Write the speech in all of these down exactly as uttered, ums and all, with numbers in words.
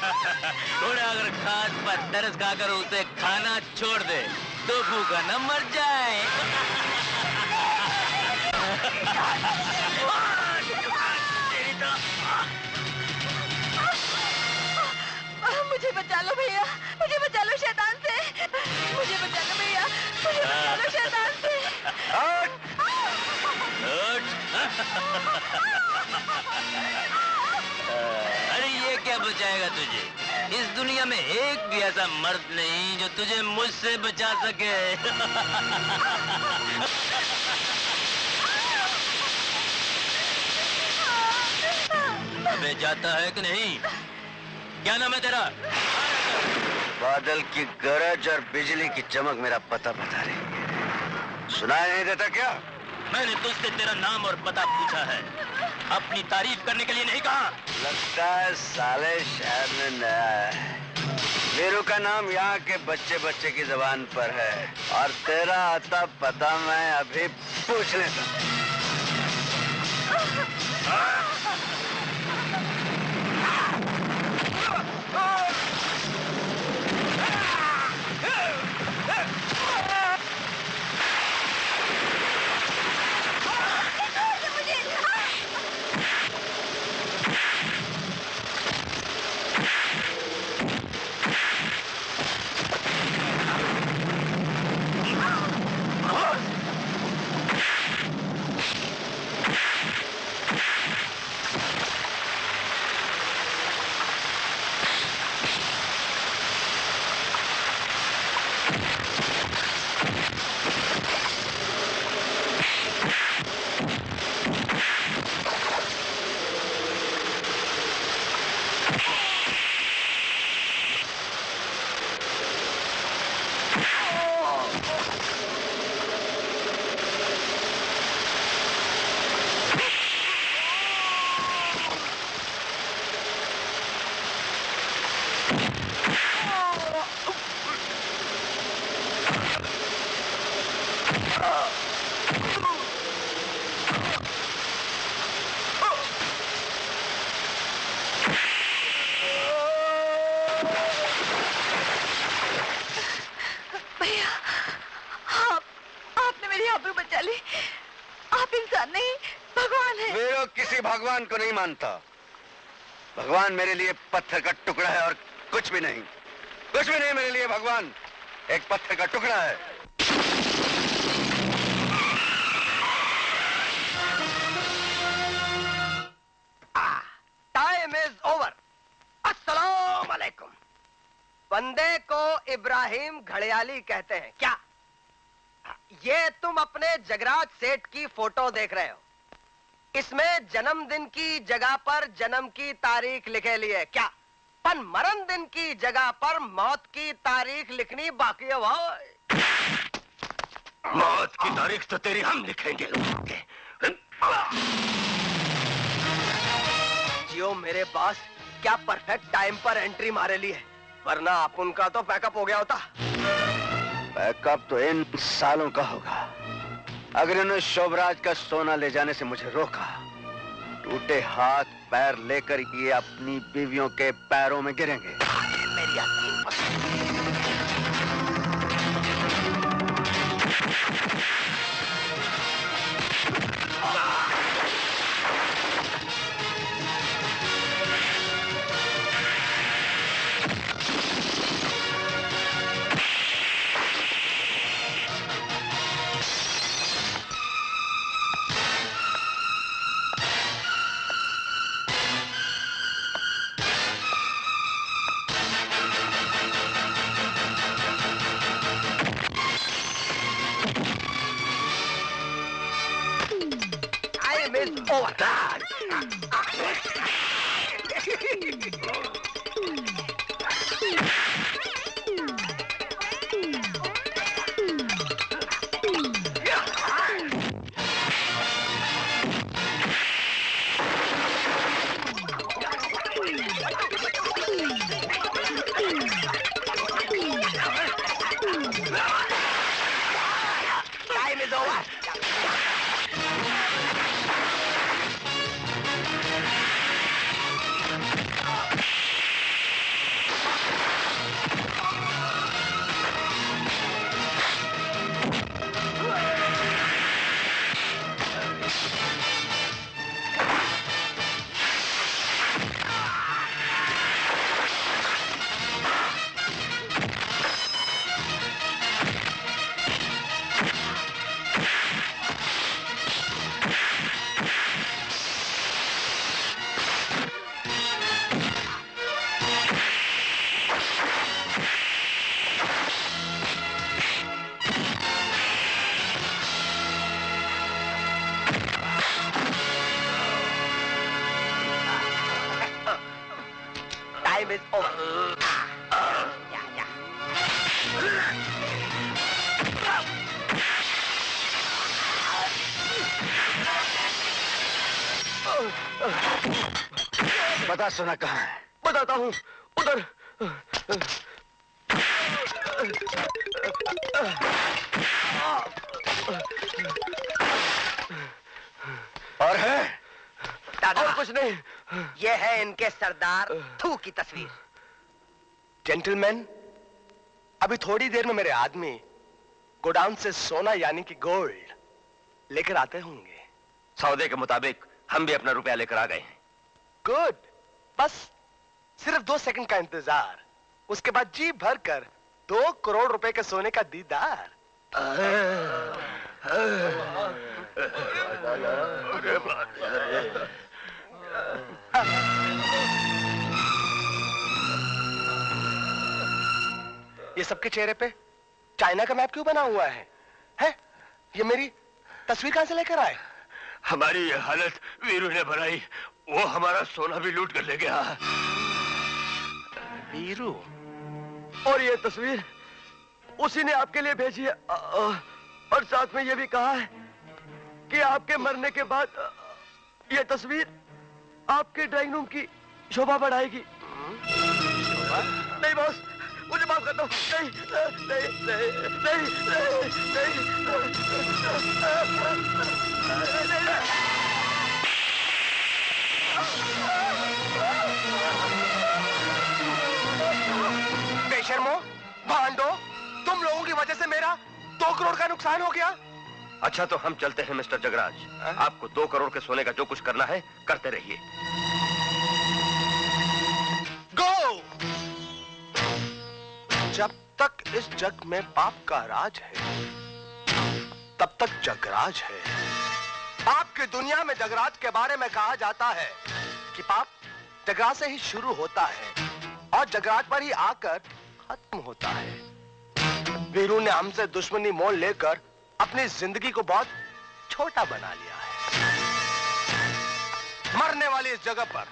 घोड़ा अगर घास पर तरस खाकर उसे खाना छोड़ दे तो भूखा न मर जाए। मुझे बचा लो भैया, मुझे बचा लो शैतान से, मुझे बचा लो भैया, मुझे बचा लो शैतान से। अरे ये क्या बचाएगा तुझे? इस दुनिया में एक भी ऐसा मर्द नहीं जो तुझे मुझसे बचा सके। अबे जाता है कि नहीं? क्या नाम है तेरा? बादल की गरज और बिजली की चमक मेरा पता बता रही है। सुनाई नहीं देता क्या? मैंने तुझसे तेरा नाम और पता पूछा है, अपनी तारीफ करने के लिए नहीं कहा। लगता है साले शहर में नया है। वीरू का नाम यहाँ के बच्चे बच्चे की जबान पर है और तेरा आता पता मैं अभी पूछ लेता हूँ। भगवान को नहीं मानता। भगवान मेरे लिए पत्थर का टुकड़ा है और कुछ भी नहीं, कुछ भी नहीं मेरे लिए भगवान एक पत्थर का टुकड़ा है। Time is over. अस्सलाम वालेकुम। बंदे को इब्राहिम घड़ियाली कहते हैं क्या? ये तुम अपने जगराज सेठ की फोटो देख रहे हो। इसमें जन्मदिन की जगह पर जन्म की तारीख लिखे लिए क्या? पन मरण दिन की जगह पर मौत की तारीख लिखनी बाकी है भाई। मौत की तारीख तो तेरी हम लिखेंगे। जियो मेरे पास, क्या परफेक्ट टाइम पर एंट्री मारे लिए, वरना आप उनका तो पैकअप हो गया होता। पैकअप तो इन सालों का होगा। अगर इन्होंने शोभराज का सोना ले जाने से मुझे रोका, टूटे हाथ पैर लेकर ये अपनी बीवियों के पैरों में गिरेंगे। मेरी यकीन बता सोना कहाँ है? बताता हूँ, उधर। और है? दादा, और कुछ नहीं। ये है इनके सरदार थू की तस्वीर। जेंटलमैन, अभी थोड़ी देर में मेरे आदमी गोडाउन से सोना यानी कि गोल्ड लेकर आते होंगे। सौदे के मुताबिक हम भी अपना रुपया लेकर आ गए हैं। गुड, बस सिर्फ दो सेकंड का इंतजार, उसके बाद जी भर कर दो करोड़ रुपए के सोने का दीदार। ये सबके चेहरे पे चाइना का मैप क्यों बना हुआ है? हैं? ये मेरी तस्वीर कहां से लेकर आए? हमारी ये हालत वीरू ने बनाई, वो हमारा सोना भी लूट कर ले गया। वीरू? और ये तस्वीर उसी ने आपके लिए भेजी है, और साथ में ये भी कहा है कि आपके मरने के बाद ये तस्वीर आपके ड्राइंग रूम की शोभा बढ़ाएगी। नहीं बॉस, मुझे माफ कर दो। नहीं नहीं नहीं नहीं नहीं नहीं। बेशर्मो, भांडो, तुम लोगों की वजह से मेरा दो करोड़ का नुकसान हो गया। अच्छा तो हम चलते हैं मिस्टर जगराज, आपको दो करोड़ के सोने का जो कुछ करना है करते रहिए। गो! जब तक इस जग में पाप का राज है तब तक जगराज है। पाप की दुनिया में जगराज के बारे में कहा जाता है कि पाप जगराज से ही शुरू होता है और जगराज पर ही आकर खत्म होता है। वीरू ने हमसे दुश्मनी मोल लेकर अपनी जिंदगी को बहुत छोटा बना लिया है। मरने वाली इस जगह पर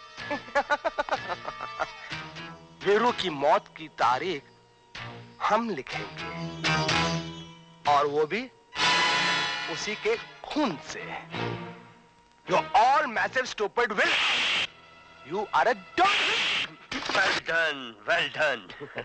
वीरू की मौत की तारीख हम लिखेंगे, और वो भी उसी के खून से। You all massive stupid will. You are a dog. Well done, well done.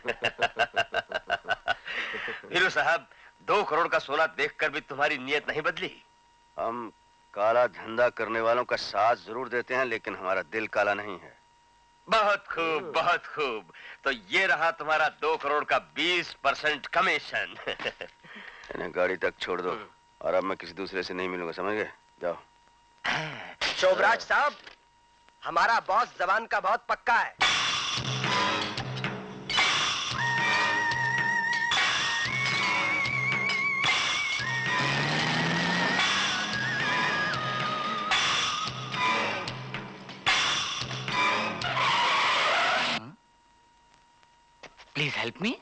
Veeru साहब, दो करोड़ का सोना देखकर भी तुम्हारी नीयत नहीं बदली? हम काला धंधा करने वालों का साथ जरूर देते हैं, लेकिन हमारा दिल काला नहीं है। बहुत खूब, बहुत खूब। तो ये रहा तुम्हारा दो करोड़ का बीस परसेंट कमीशन। इन्हें गाड़ी तक छोड़ दो, और अब मैं किसी दूसरे से नहीं मिलूंगा, समझ गए? जाओ। शोभराज साहब, हमारा बॉस जबान का बहुत पक्का है। Please help me.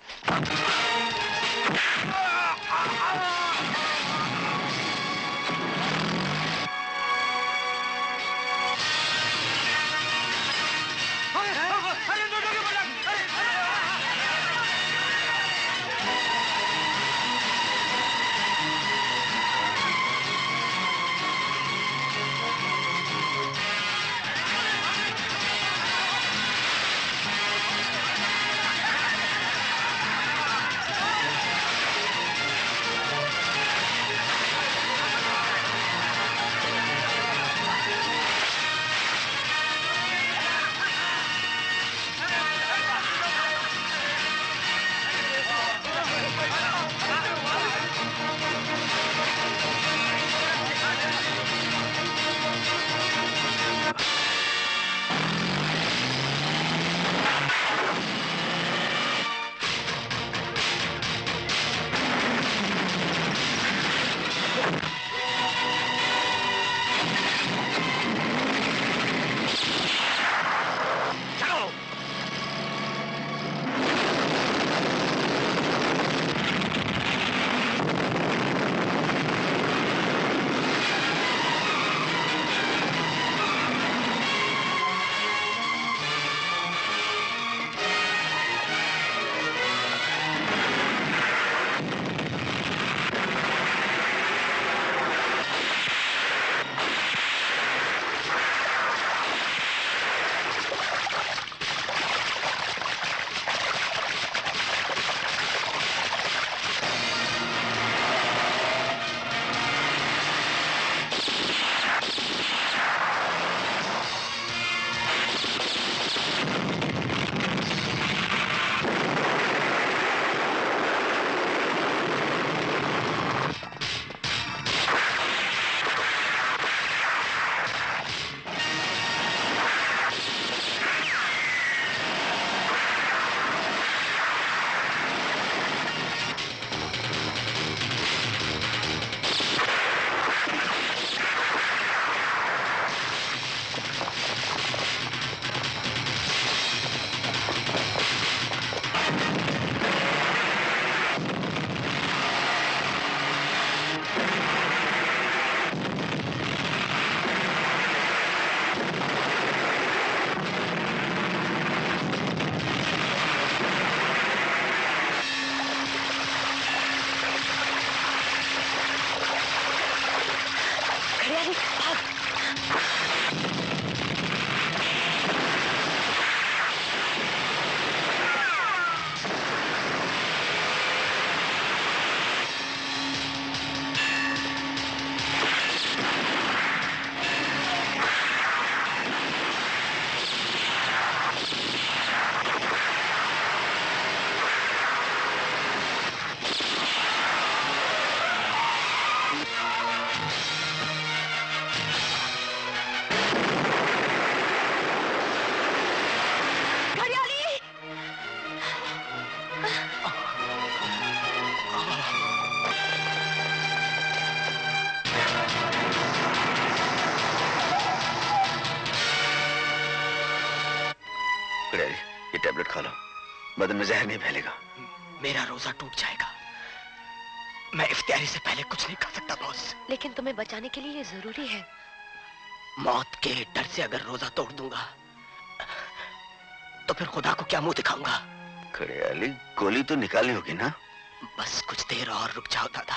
टेबलेट खा लो, बदन में जहर नहीं फैलेगा। मेरा रोजा टूट जाएगा। मैं इफ्तियारी से पहले कुछ नहीं खा सकता बॉस। लेकिन तुम्हें बचाने के लिए ये जरूरी है। मौत के डर से अगर रोजा तोड़ दूंगा तो फिर खुदा को क्या मुंह दिखाऊंगा? घड़ियाली, गोली तो निकालनी होगी ना? बस कुछ देर और रुक जाओ दादा,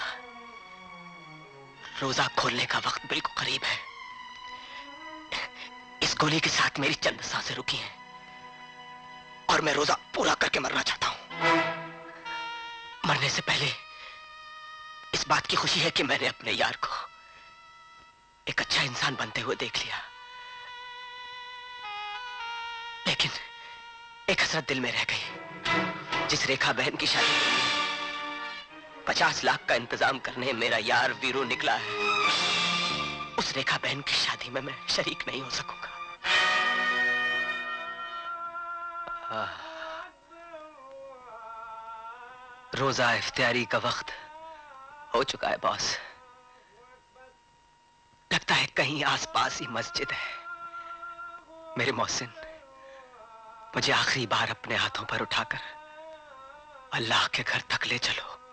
रोजा खोलने का वक्त बिल्कुल करीब है। इस गोली के साथ मेरी चंद सांसें रुकी हैं और मैं रोजा पूरा करके मरना चाहता हूं। मरने से पहले इस बात की खुशी है कि मैंने अपने यार को एक अच्छा इंसान बनते हुए देख लिया, लेकिन एक हसरत दिल में रह गई। जिस रेखा बहन की शादी के लिए पचास लाख का इंतजाम करने मेरा यार वीरू निकला है, उस रेखा बहन की शादी में मैं शरीक नहीं हो सकूंगा। रोजा इफ्तियारी का वक्त हो चुका है बॉस। लगता है कहीं आसपास ही मस्जिद है। मेरे मोहसिन, मुझे आखिरी बार अपने हाथों पर उठाकर अल्लाह के घर तक ले चलो।